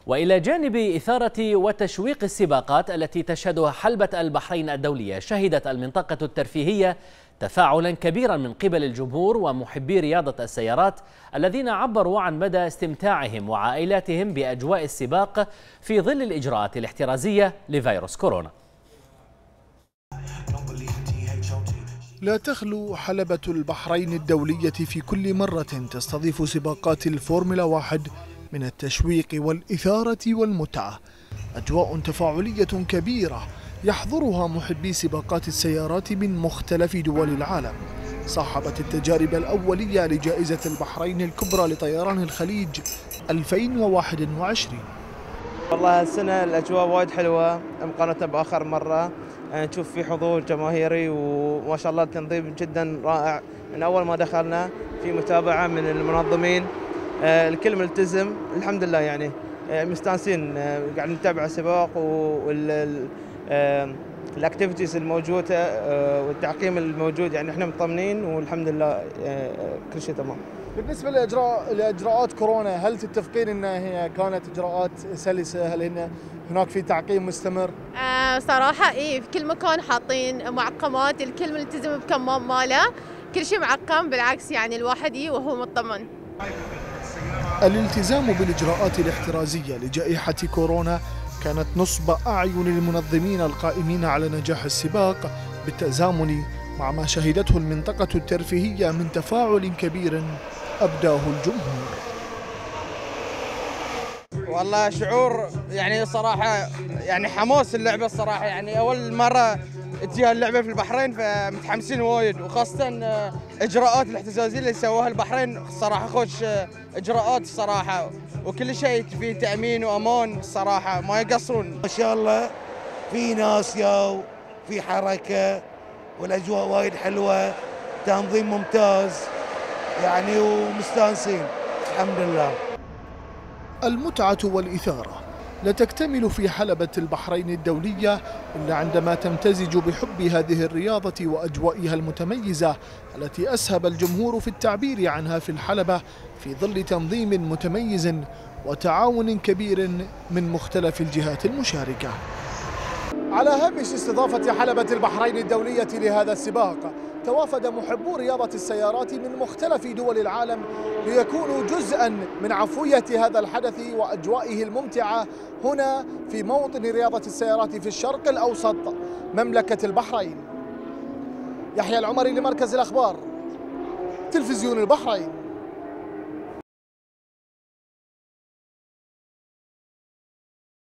وإلى جانب إثارة وتشويق السباقات التي تشهدها حلبة البحرين الدولية، شهدت المنطقة الترفيهية تفاعلا كبيرا من قبل الجمهور ومحبي رياضة السيارات الذين عبروا عن مدى استمتاعهم وعائلاتهم بأجواء السباق في ظل الإجراءات الاحترازية لفيروس كورونا. لا تخلو حلبة البحرين الدولية في كل مرة تستضيف سباقات الفورمولا 1 من التشويق والإثارة والمتعة، أجواء تفاعلية كبيرة يحضرها محبي سباقات السيارات من مختلف دول العالم. صاحبت التجارب الأولية لجائزة البحرين الكبرى لطيران الخليج 2021. والله السنة الأجواء وايد حلوة مقارنة بآخر مرة، نشوف في حضور جماهيري وما شاء الله التنظيم جدا رائع. من أول ما دخلنا في متابعة من المنظمين، الكل ملتزم الحمد لله، يعني مستانسين قاعد نتابع السباق والاكتيفيتيز الموجودة والتعقيم الموجود، يعني احنا مطمنين والحمد لله كل شيء تمام. بالنسبة لإجراءات كورونا، هل تتفقين أنها هي كانت إجراءات سلسة؟ هل هناك في تعقيم مستمر؟ صراحة إيه، في كل مكان حاطين معقمات، الكل ملتزم بكمام ماله، كل شيء معقم، بالعكس يعني الواحد وهو مطمن. الالتزام بالإجراءات الاحترازية لجائحة كورونا كانت نصب أعين المنظمين القائمين على نجاح السباق، بالتزامن مع ما شهدته المنطقة الترفيهية من تفاعل كبير أبداه الجمهور. والله شعور يعني صراحة يعني حماس اللعبة الصراحة، يعني أول مرة تجيها اللعبة في البحرين فمتحمسين وايد، وخاصة إجراءات الاحتجازية اللي سووها البحرين صراحة خوش إجراءات الصراحة، وكل شيء في تأمين وأمان الصراحة ما يقصرون. ما شاء الله في ناس ياو، في حركة والأجواء وايد حلوة، تنظيم ممتاز يعني ومستانسين الحمد لله. المتعة والإثارة لا تكتمل في حلبة البحرين الدولية إلا عندما تمتزج بحب هذه الرياضة وأجوائها المتميزة التي أسهب الجمهور في التعبير عنها في الحلبة في ظل تنظيم متميز وتعاون كبير من مختلف الجهات المشاركة. على هامش استضافة حلبة البحرين الدولية لهذا السباق، توافد محبو رياضة السيارات من مختلف دول العالم ليكونوا جزءاً من عفوية هذا الحدث وأجوائه الممتعة هنا في موطن رياضة السيارات في الشرق الأوسط مملكة البحرين. يحيى العمري لمركز الأخبار، تلفزيون البحرين.